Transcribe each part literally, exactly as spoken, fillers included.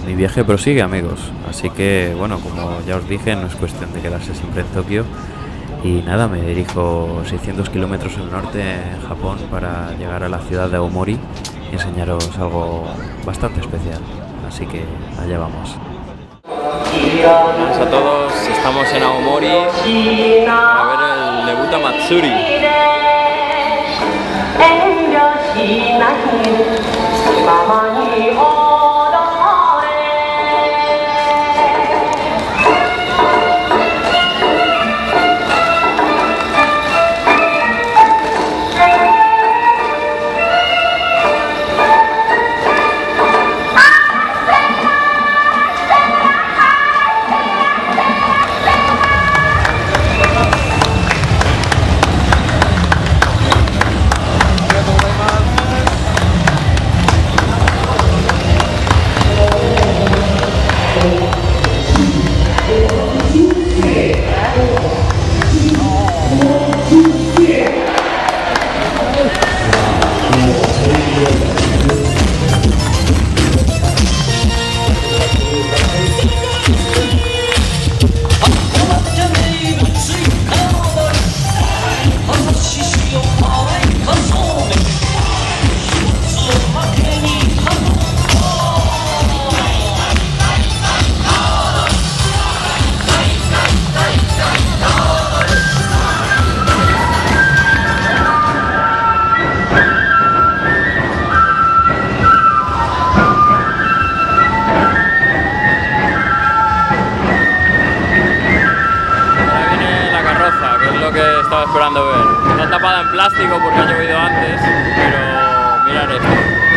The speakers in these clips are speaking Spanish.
mi viaje prosigue, amigos. Así que, bueno, como ya os dije, no es cuestión de quedarse siempre en Tokio. Y nada, me dirijo seiscientos kilómetros al norte en Japón para llegar a la ciudad de Aomori y enseñaros algo bastante especial. Así que allá vamos. Buenas a todos, estamos en Aomori para ver el NEBUTA Matsuri. Estaba esperando ver. Está tapada en plástico porque ha llovido antes, pero mirad esto.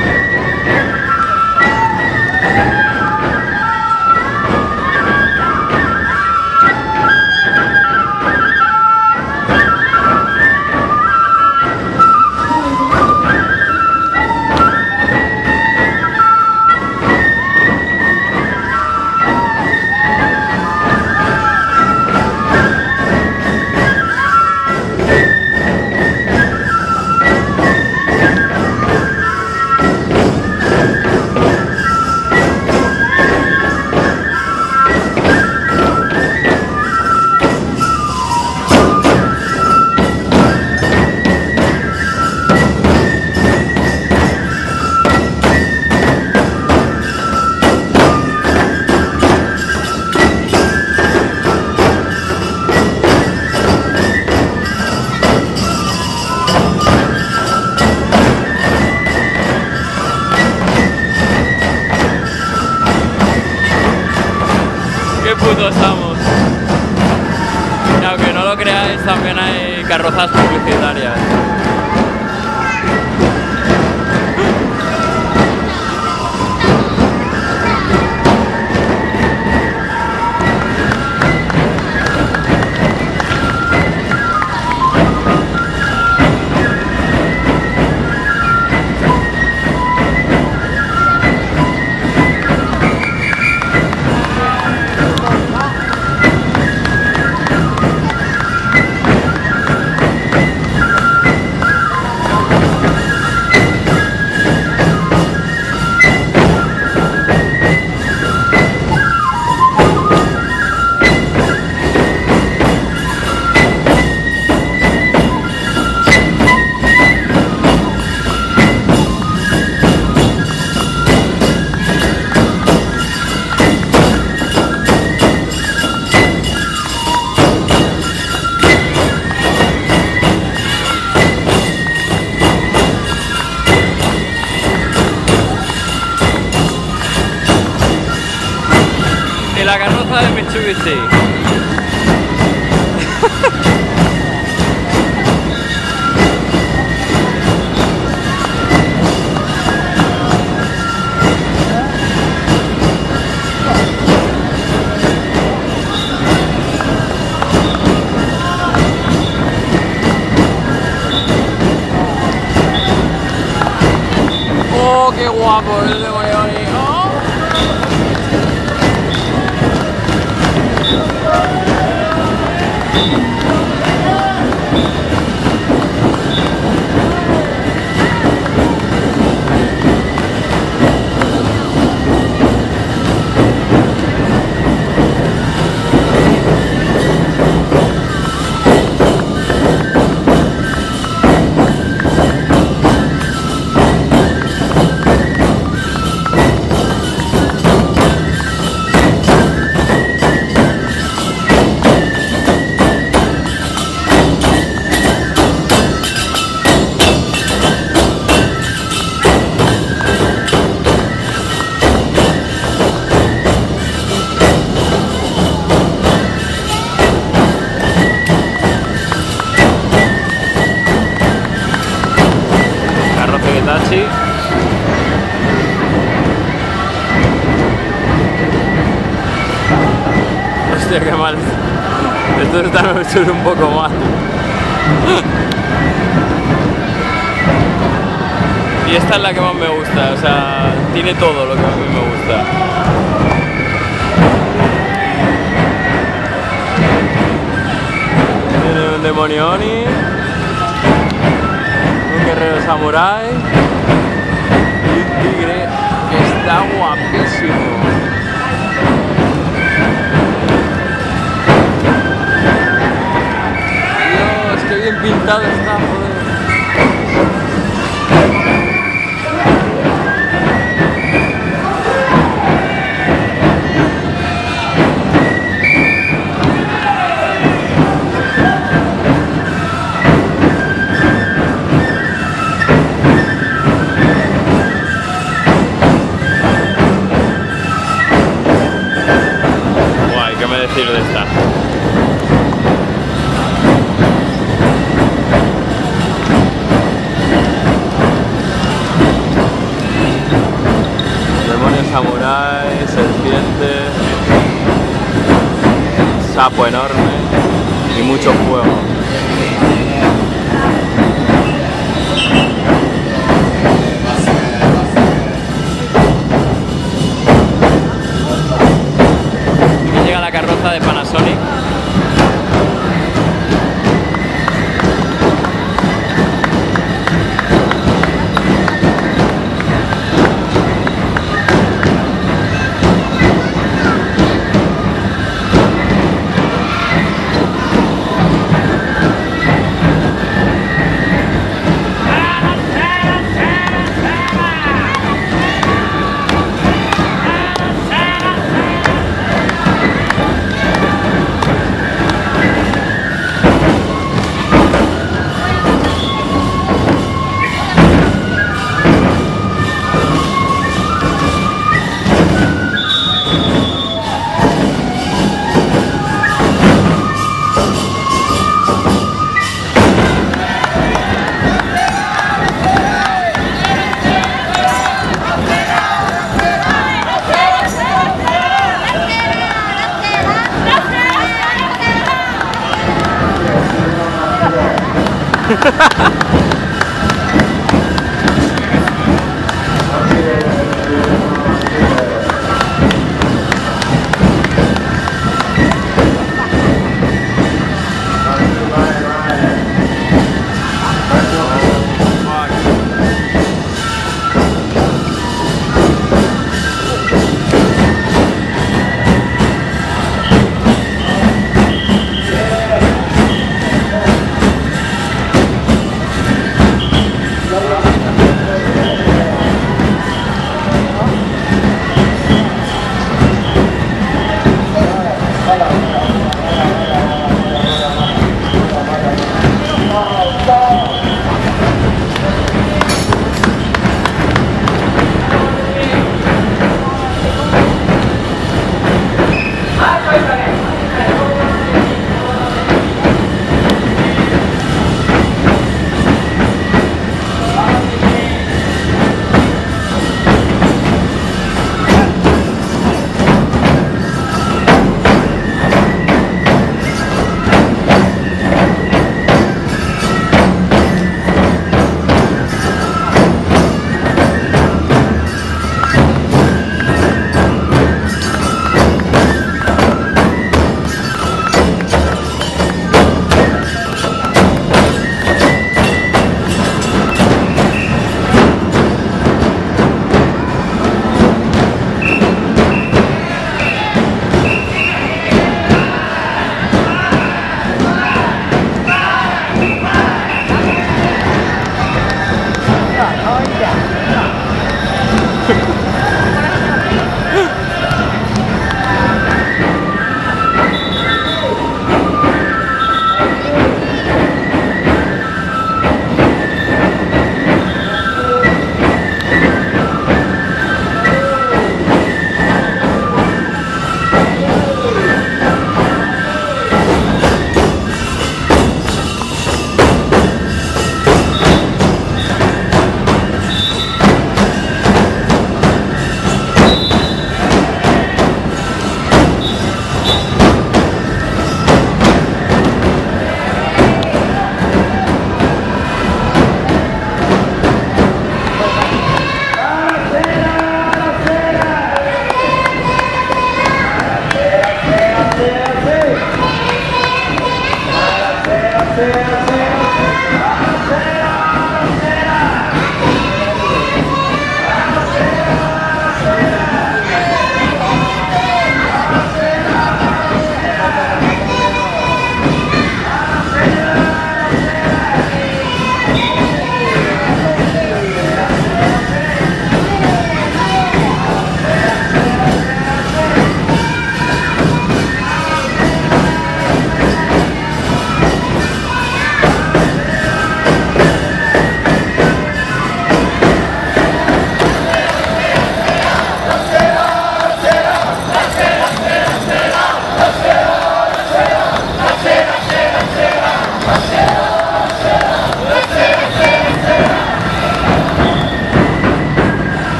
Qué puto estamos. Y aunque no lo creáis, también hay carrozas publicitarias. Y la carroza de Mitsubishi. Oh, qué guapo el de Morioni. Oh. Hostia, qué mal. Esto está hecho un poco mal. Y esta es la que más me gusta, o sea, tiene todo lo que a mí me gusta. Tiene un demonio Oni, un guerrero samurái y un tigre que está guapísimo. Dios, qué bien pintado está, joder. De esta. Demonio samurái, serpiente, sapo enorme y mucho fuego. De Panasonic.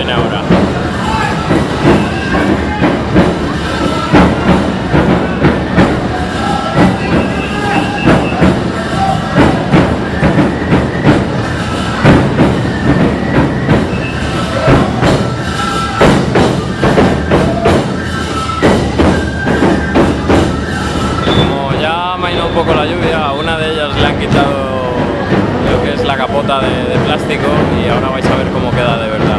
viene ahora. Un poco la lluvia, a una de ellas le han quitado lo que es la capota de, de plástico y ahora vais a ver cómo queda de verdad.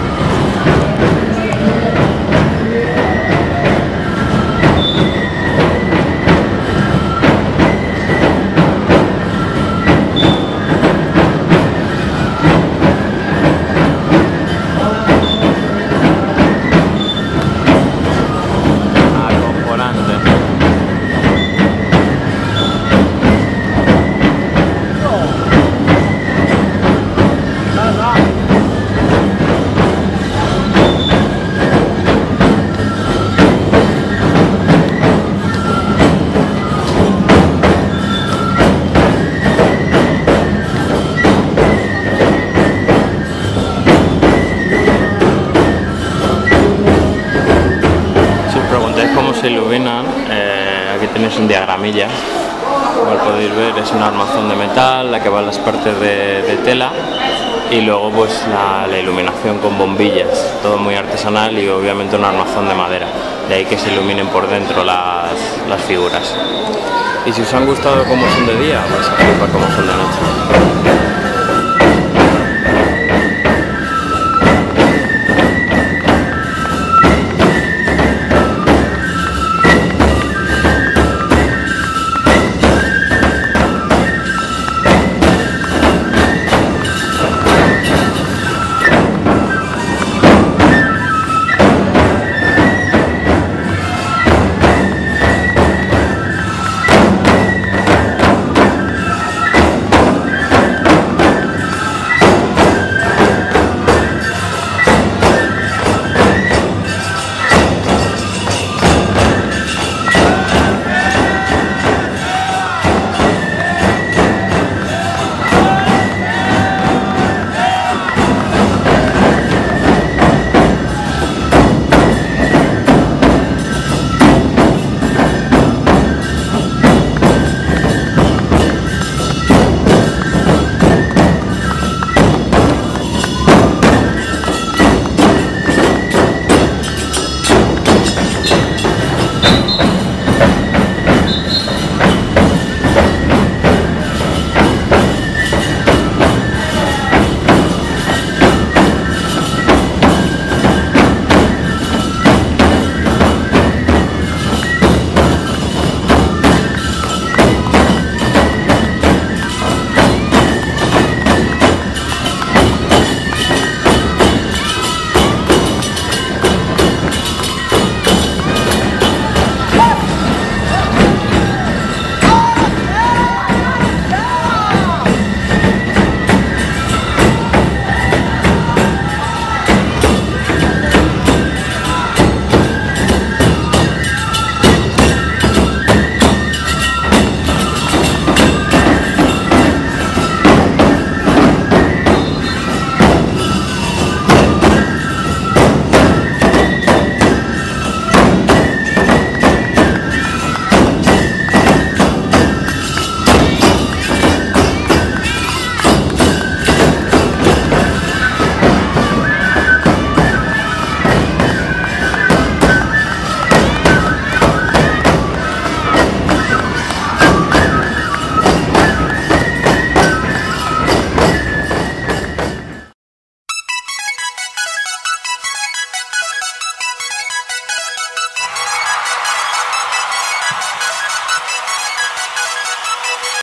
Se iluminan, eh, aquí tenéis un diagramilla, como podéis ver es un armazón de metal, la que va en las partes de, de tela y luego pues la, la iluminación con bombillas, todo muy artesanal y obviamente un armazón de madera, de ahí que se iluminen por dentro las, las figuras. Y si os han gustado como son de día, vais a flipar como son de noche.